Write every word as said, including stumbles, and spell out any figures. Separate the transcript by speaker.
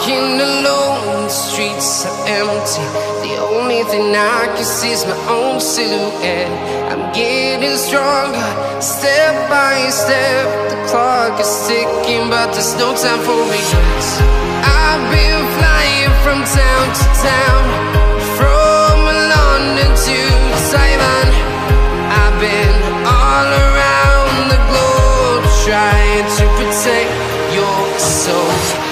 Speaker 1: walking alone, the streets are empty. The only thing I can see is my own silhouette. I'm getting stronger, step by step. The clock is ticking, but there's no time for regrets. I've been flying from town to town, from London to Taiwan. I've been all around the globe, trying to protect your soul.